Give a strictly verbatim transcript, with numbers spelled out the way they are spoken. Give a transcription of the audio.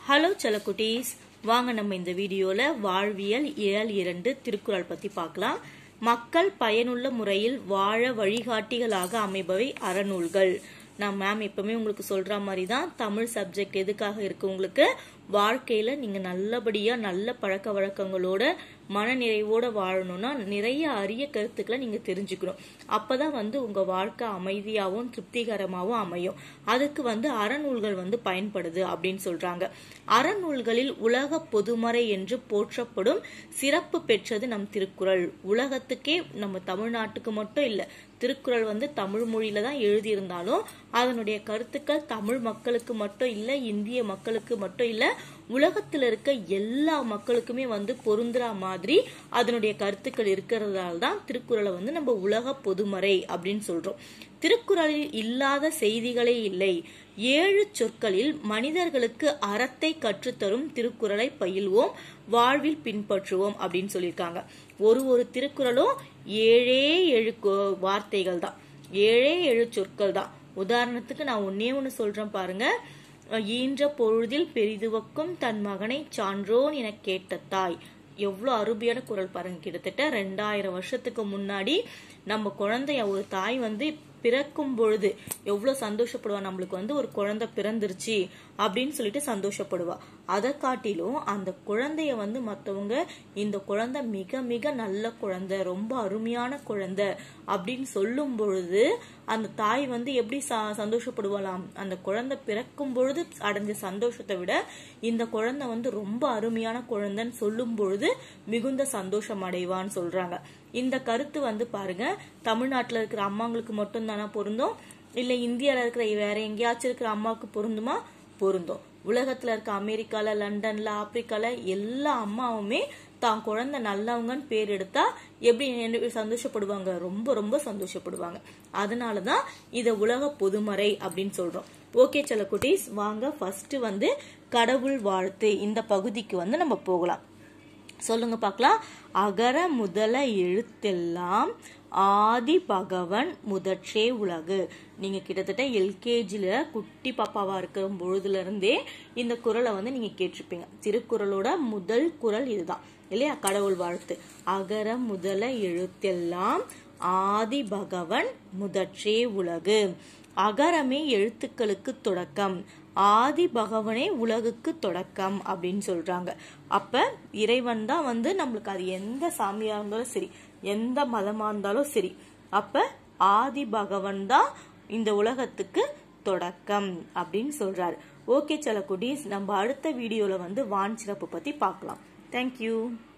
Hello செல்லக்குட்டீஸ், வாங்க நம்ம இந்த வீடியோல வாழ்வியல் இயல் இரண்டு திருக்குறள் பத்தி பார்க்கலாம். மக்கள் பயனுள்ள முறையில் வாழ வழிகாட்டிகளாக அமைபவை அறநூல்கள். நான் மேம் எப்பவுமே உங்களுக்கு சொல்ற மாதிரி தான் தமிழ் சப்ஜெக்ட் எதுக்காக இருக்கு, உங்களுக்கு வாழ்க்கையில நீங்க நல்லபடியா நல்ல பழக்க வழக்கங்களோட மனநிறைவோட வாழணும்னா நிறைய அரிய கருத்துக்களை நீங்க தெரிஞ்சுக்கணும். அப்பதான் வந்து உங்க வாழ்க்கை அமைதியாகவும் திருப்திகரமாகவும் அமையும். அதுக்கு வந்து அறநூல்கள் வந்து பயன்படுது அப்படின்னு சொல்றாங்க. அறநூல்களில் உலக பொதுமறை என்று போற்றப்படும் சிறப்பு பெற்றது நம் திருக்குறள். உலகத்துக்கே, நம்ம தமிழ்நாட்டுக்கு மட்டும் இல்ல, திருக்குறள் வந்து தமிழ் மொழியில தான் எழுதியிருந்தாலும் அதனுடைய கருத்துக்கள் தமிழ் மக்களுக்கு மட்டும் இல்ல, இந்திய மக்களுக்கு மட்டும் இல்ல, உலகத்துல இருக்க எல்லா மக்களுக்குமே வந்து பொருந்துற மாதிரி அதனுடைய கருத்துக்கள் இருக்கிறதால தான் திருக்குறளை வந்து நம்ம உலக பொதுமறை அப்படின்னு சொல்றோம். திருக்குறளில் இல்லாத செய்திகளே இல்லை. ஏழு சொற்களில் மனிதர்களுக்கு அறத்தை கற்றுத்தரும் திருக்குறளை பயில்வோம், வாழ்வில் பின்பற்றுவோம் அப்படின்னு சொல்லியிருக்காங்க. ஒரு ஒரு திருக்குறளும் ஏழே ஏழு வார்த்தைகள் தான், ஏழே ஏழு சொற்கள் தான். உதாரணத்துக்கு நான் ஒன்னே ஒண்ணு சொல்றேன் பாருங்க. ஈன்ற பொழுதில் பெரிதுவக்கும் தன் மகனை சான்றோன் என கேட்ட தாய். எவ்வளவு அருமையான குறள் பாருங்க. கிட்டத்தட்ட ரெண்டாயிரம் வருஷத்துக்கு முன்னாடி நம்ம குழந்தைய ஒரு தாய் வந்து பிறக்கும் பொழுது எவ்வளவு சந்தோஷப்படுவா, நம்மளுக்கு வந்து ஒரு குழந்தை பிறந்துருச்சு அப்படின்னு சொல்லிட்டு சந்தோஷப்படுவா. அதை காட்டிலும் அந்த குழந்தைய வந்து மத்தவங்க இந்த குழந்தை மிக மிக நல்ல குழந்தை, ரொம்ப அருமையான குழந்தை அப்படின்னு சொல்லும் பொழுது அந்த தாய் வந்து எப்படி சந்தோஷப்படுவாளாம், அந்த குழந்தை பிறக்கும் பொழுது அடைஞ்ச சந்தோஷத்தை விட இந்த குழந்தை வந்து ரொம்ப அருமையான குழந்தைன்னு சொல்லும் பொழுது மிகுந்த சந்தோஷம் அடைவான்னு சொல்றாங்க. இந்த கருத்து வந்து பாருங்க, தமிழ்நாட்டுல இருக்கிற அம்மாங்களுக்கு மட்டும் தானா பொருந்தும், இல்ல இந்தியால இருக்கிற வேற எங்கேயாச்சும் இருக்கிற அம்மாவுக்கு பொருந்துமா? பொருந்தும். உலகத்துல இருக்க அமெரிக்கால, லண்டன்ல, ஆப்பிரிக்கால எல்லா அம்மாவுமே தான் குழந்தை நல்லவங்கன்னு பேர் எடுத்தா எப்படி சந்தோஷப்படுவாங்க, ரொம்ப ரொம்ப சந்தோஷப்படுவாங்க. அதனாலதான் இத உலக பொதுமறை அப்படின்னு சொல்றோம். ஓகே செல்லக்குட்டீஸ், வாங்க ஃபர்ஸ்ட் வந்து கடவுள் வாழ்த்து இந்த பகுதிக்கு வந்து நம்ம போகலாம். சொல்லுங்க பார்க்கலாம். அகர முதல எழுத்தெல்லாம் ஆதி பகவன் முதற்றே உலகு. நீங்க கிட்டத்தட்ட எல்கேஜில குட்டி பாப்பாவா இருக்கிற பொழுதுல இருந்தே இந்த குறளை வந்து நீங்க கேட்டிருப்பீங்க. திருக்குறளோட முதல் குறள் இதுதான் இல்லையா, கடவுள் வாழ்த்து. அகர முதல எழுத்தெல்லாம் ஆதி பகவன் முதற்றே உலகு. அகரமே எழுத்துக்களுக்கு தொடக்கம், ஆதி பகவனே உலகுக்கு தொடக்கம் அப்படின்னு சொல்றாங்க. அப்ப இறைவன் தான் வந்து நம்மளுக்கு, அது எந்த சாமியா இருந்தாலும் சரி, எந்த மதமா இருந்தாலும் சரி, அப்ப ஆதி பகவன் தான் இந்த உலகத்துக்கு தொடக்கம் அப்படின்னு சொல்றாரு. ஓகே செல்லக்குட்டீஸ், நம்ம அடுத்த வீடியோல வந்து வான் சிறப்பு பத்தி பார்க்கலாம். தேங்க்யூ.